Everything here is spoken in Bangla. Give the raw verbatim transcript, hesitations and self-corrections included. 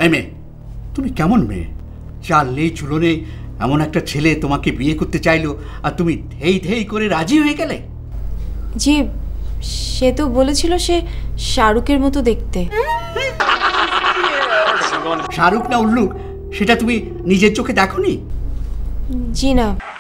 এই মেয়ে, তুমি কেমন মেয়ে? চাল নেই চুলো নেই, এমন একটা ছেলে তোমাকে বিয়ে করতে চাইলো আর তুমি ধেই ধেই করে রাজি হয়ে গেলে? জি, সে তো বলেছিল সে শাহরুখের মতো দেখতে। শাহরুখ না উল্লুক সেটা তুমি নিজের চোখে দেখোনি? জি না।